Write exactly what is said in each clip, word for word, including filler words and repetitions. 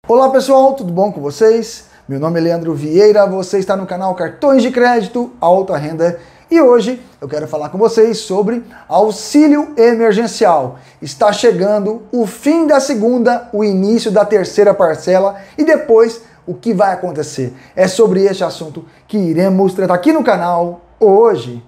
Olá pessoal, tudo bom com vocês? Meu nome é Leandro Vieira, você está no canal Cartões de Crédito Alta Renda e hoje eu quero falar com vocês sobre auxílio emergencial. Está chegando o fim da segunda, o início da terceira parcela e depois o que vai acontecer. É sobre este assunto que iremos tratar aqui no canal hoje.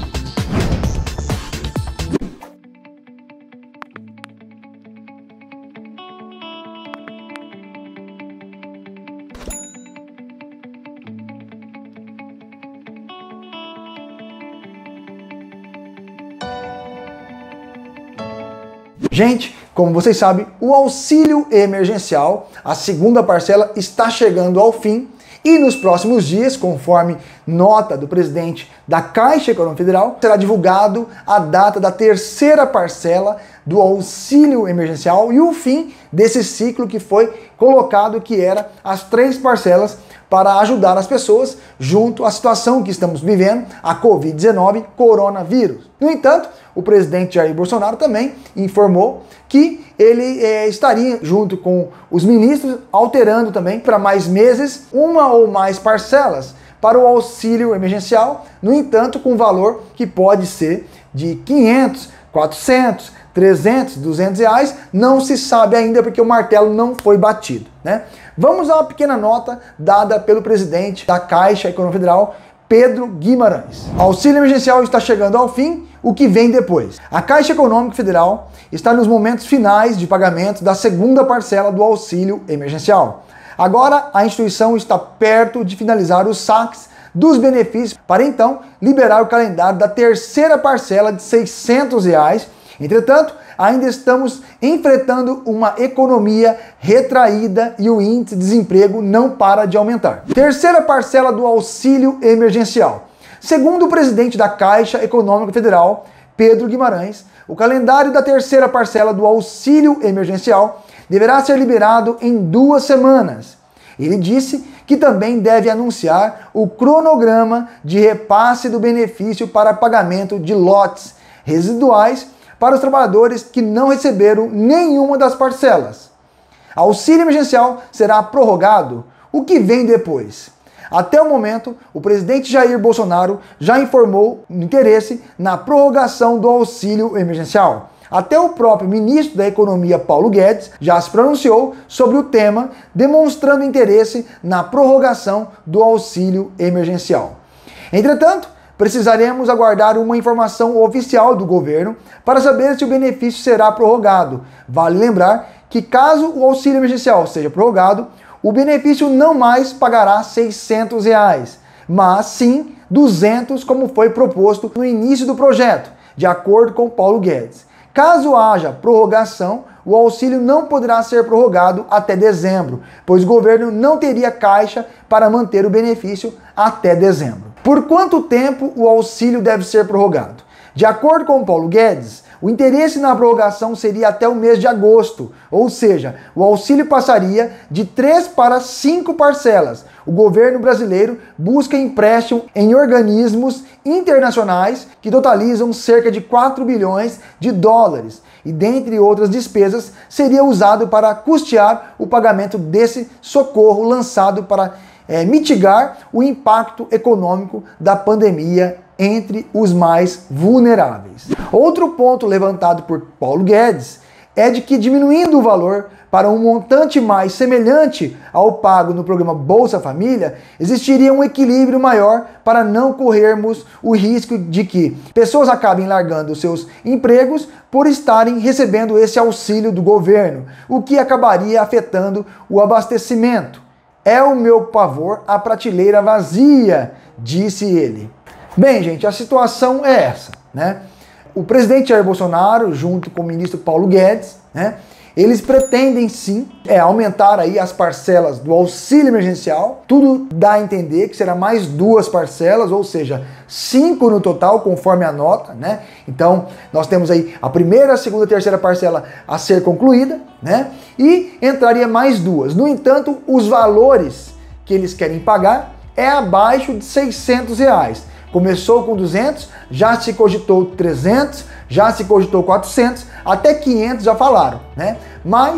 Gente, como vocês sabem, o auxílio emergencial, a segunda parcela, está chegando ao fim e nos próximos dias, conforme nota do presidente da Caixa Econômica Federal, será divulgado a data da terceira parcela do auxílio emergencial e o fim desse ciclo que foi colocado, que era as três parcelas para ajudar as pessoas junto à situação que estamos vivendo, a covid dezenove, coronavírus. No entanto, o presidente Jair Bolsonaro também informou que ele é, estaria, junto com os ministros, alterando também para mais meses uma ou mais parcelas para o auxílio emergencial, no entanto, com valor que pode ser de quinhentos, quatrocentos, trezentos, duzentos reais, não se sabe ainda porque o martelo não foi batido, né? Vamos a uma pequena nota dada pelo presidente da Caixa Econômica Federal, Pedro Guimarães. O auxílio emergencial está chegando ao fim, o que vem depois? A Caixa Econômica Federal está nos momentos finais de pagamento da segunda parcela do auxílio emergencial. Agora a instituição está perto de finalizar os saques dos benefícios para então liberar o calendário da terceira parcela de seiscentos reais. Entretanto, ainda estamos enfrentando uma economia retraída e o índice de desemprego não para de aumentar. Terceira parcela do auxílio emergencial. Segundo o presidente da Caixa Econômica Federal, Pedro Guimarães, o calendário da terceira parcela do auxílio emergencial deverá ser liberado em duas semanas. Ele disse que também deve anunciar o cronograma de repasse do benefício para pagamento de lotes residuais para os trabalhadores que não receberam nenhuma das parcelas. Auxílio emergencial será prorrogado. O que vem depois? Até o momento, o presidente Jair Bolsonaro já informou interesse na prorrogação do auxílio emergencial. Até o próprio ministro da Economia, Paulo Guedes, já se pronunciou sobre o tema, demonstrando interesse na prorrogação do auxílio emergencial. Entretanto, precisaremos aguardar uma informação oficial do governo para saber se o benefício será prorrogado. Vale lembrar que caso o auxílio emergencial seja prorrogado, o benefício não mais pagará seiscentos reais, mas sim duzentos, como foi proposto no início do projeto, de acordo com Paulo Guedes. Caso haja prorrogação, o auxílio não poderá ser prorrogado até dezembro, pois o governo não teria caixa para manter o benefício até dezembro. Por quanto tempo o auxílio deve ser prorrogado? De acordo com Paulo Guedes, o interesse na prorrogação seria até o mês de agosto, ou seja, o auxílio passaria de três para cinco parcelas. O governo brasileiro busca empréstimo em organismos internacionais que totalizam cerca de quatro bilhões de dólares e, dentre outras despesas, seria usado para custear o pagamento desse socorro lançado para é, mitigar o impacto econômico da pandemia entre os mais vulneráveis. Outro ponto levantado por Paulo Guedes é de que, diminuindo o valor para um montante mais semelhante ao pago no programa Bolsa Família, existiria um equilíbrio maior para não corrermos o risco de que pessoas acabem largando seus empregos por estarem recebendo esse auxílio do governo, o que acabaria afetando o abastecimento. É o meu pavor a prateleira vazia, disse ele. Bem, gente, a situação é essa, né? O presidente Jair Bolsonaro, junto com o ministro Paulo Guedes, né, eles pretendem sim é, aumentar aí as parcelas do auxílio emergencial. Tudo dá a entender que será mais duas parcelas, ou seja, cinco no total, conforme a nota, né? Então, nós temos aí a primeira, a segunda e a terceira parcela a ser concluída, né? E entraria mais duas. No entanto, os valores que eles querem pagar é abaixo de seiscentos reais. Começou com duzentos, já se cogitou trezentos, já se cogitou quatrocentos, até quinhentos já falaram, né? Mas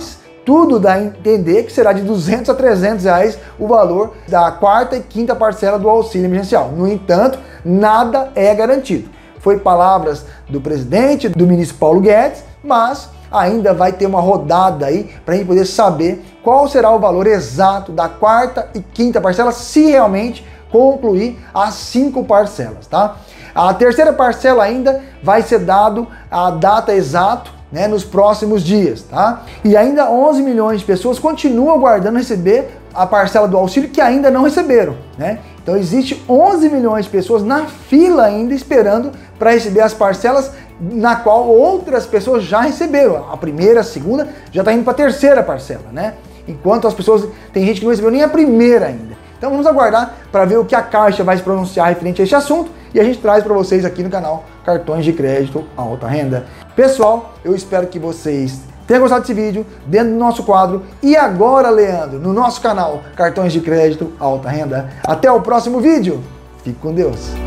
Tudo dá a entender que será de duzentos a trezentos reais o valor da quarta e quinta parcela do auxílio emergencial. No entanto, nada é garantido. Foi palavras do presidente, do ministro Paulo Guedes, mas ainda vai ter uma rodada aí para a gente poder saber qual será o valor exato da quarta e quinta parcela, se realmente concluir as cinco parcelas, tá? A terceira parcela ainda vai ser dado a data exata, né, nos próximos dias, tá? E ainda onze milhões de pessoas continuam aguardando receber a parcela do auxílio que ainda não receberam, né? Então existe onze milhões de pessoas na fila ainda esperando para receber as parcelas, na qual outras pessoas já receberam. A primeira, a segunda, já está indo para a terceira parcela, né? Enquanto as pessoas, tem gente que não recebeu nem a primeira ainda. Então vamos aguardar para ver o que a Caixa vai se pronunciar referente a esse assunto e a gente traz para vocês aqui no canal Cartões de Crédito Alta Renda. Pessoal, eu espero que vocês tenham gostado desse vídeo dentro do nosso quadro E Agora, Leandro, no nosso canal Cartões de Crédito Alta Renda. Até o próximo vídeo. Fique com Deus.